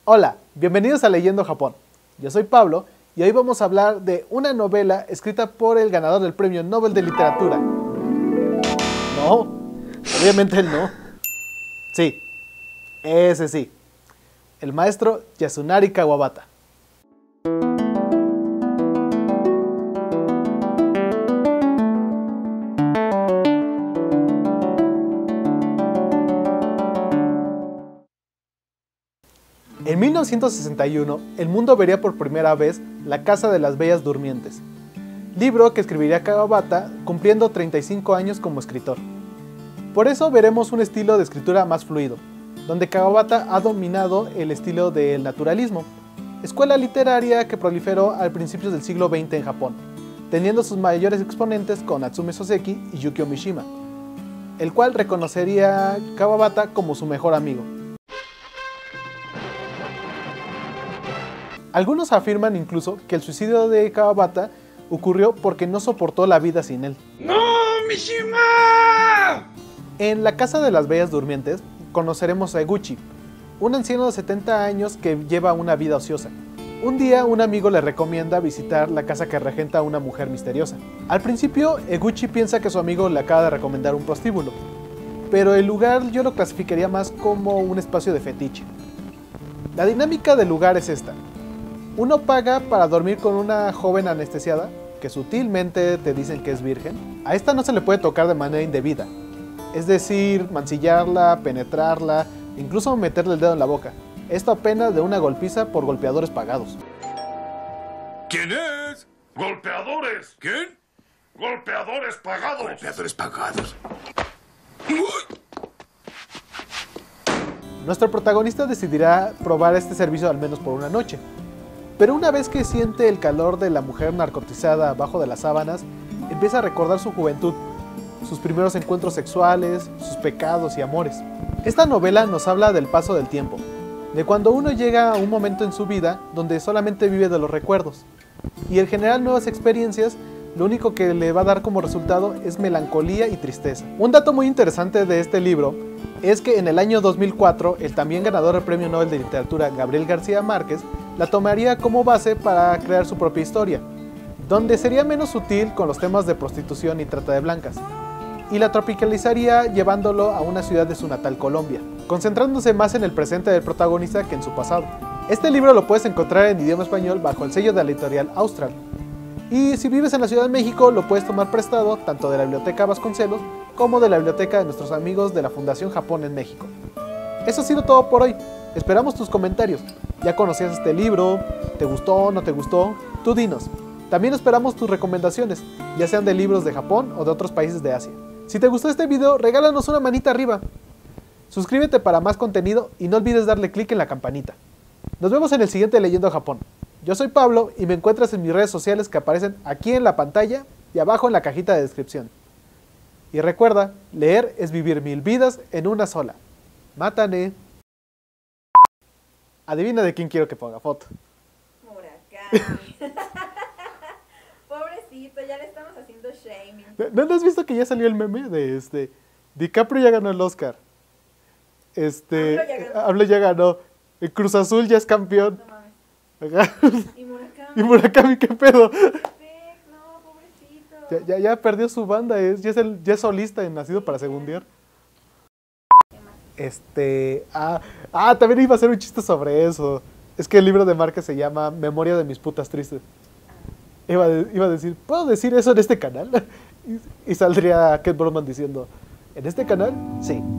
Hola, bienvenidos a Leyendo Japón. Yo soy Pablo y hoy vamos a hablar de una novela escrita por el ganador del Premio Nobel de Literatura. No, obviamente él no. Sí, ese sí. El maestro Yasunari Kawabata. En 1961, el mundo vería por primera vez La Casa de las Bellas Durmientes, libro que escribiría Kawabata cumpliendo 35 años como escritor. Por eso veremos un estilo de escritura más fluido, donde Kawabata ha dominado el estilo del naturalismo, escuela literaria que proliferó al principios del siglo XX en Japón, teniendo sus mayores exponentes con Natsume Soseki y Yukio Mishima, el cual reconocería a Kawabata como su mejor amigo. Algunos afirman incluso que el suicidio de Kawabata ocurrió porque no soportó la vida sin él. ¡No, Mishima! En La Casa de las Bellas Durmientes conoceremos a Eguchi, un anciano de 70 años que lleva una vida ociosa. Un día un amigo le recomienda visitar la casa que regenta una mujer misteriosa. Al principio Eguchi piensa que su amigo le acaba de recomendar un prostíbulo, pero el lugar yo lo clasificaría más como un espacio de fetiche. La dinámica del lugar es esta. Uno paga para dormir con una joven anestesiada, que sutilmente te dicen que es virgen. A esta no se le puede tocar de manera indebida, es decir, mancillarla, penetrarla, incluso meterle el dedo en la boca. Esto apenas de una golpiza por golpeadores pagados. ¿Quién es? ¿Golpeadores? ¿Quién? ¡Golpeadores pagados! ¡Golpeadores pagados! Nuestro protagonista decidirá probar este servicio al menos por una noche. Pero una vez que siente el calor de la mujer narcotizada abajo de las sábanas, empieza a recordar su juventud, sus primeros encuentros sexuales, sus pecados y amores. Esta novela nos habla del paso del tiempo, de cuando uno llega a un momento en su vida donde solamente vive de los recuerdos, y el generar nuevas experiencias, lo único que le va a dar como resultado es melancolía y tristeza. Un dato muy interesante de este libro es que en el año 2004, el también ganador del Premio Nobel de Literatura Gabriel García Márquez la tomaría como base para crear su propia historia, donde sería menos sutil con los temas de prostitución y trata de blancas, y la tropicalizaría llevándolo a una ciudad de su natal Colombia, concentrándose más en el presente del protagonista que en su pasado. Este libro lo puedes encontrar en idioma español bajo el sello de la editorial Austral, y si vives en la Ciudad de México lo puedes tomar prestado tanto de la Biblioteca Vasconcelos como de la biblioteca de nuestros amigos de la Fundación Japón en México. Eso ha sido todo por hoy. Esperamos tus comentarios. ¿Ya conocías este libro? ¿Te gustó? ¿No te gustó? Tú dinos. También esperamos tus recomendaciones, ya sean de libros de Japón o de otros países de Asia. Si te gustó este video, regálanos una manita arriba. Suscríbete para más contenido y no olvides darle clic en la campanita. Nos vemos en el siguiente Leyendo Japón. Yo soy Pablo y me encuentras en mis redes sociales que aparecen aquí en la pantalla y abajo en la cajita de descripción. Y recuerda, leer es vivir 1000 vidas en una sola. Mátane. Adivina de quién quiero que ponga foto. Murakami. Pobrecito, ya le estamos haciendo shaming. ¿No has visto que ya salió el meme de DiCaprio ya ganó el Oscar? AMLO ya ganó. El Cruz Azul ya es campeón. No mames. Y Murakami. ¿Y Murakami qué pedo? No, pobrecito. Ya perdió su banda, ya es solista en Nacido para Segundear. También iba a hacer un chiste sobre eso. Es que el libro de Márquez se llama Memoria de mis putas tristes. Iba a decir, ¿puedo decir eso en este canal? Y saldría Ken Broman diciendo, ¿en este canal? Sí.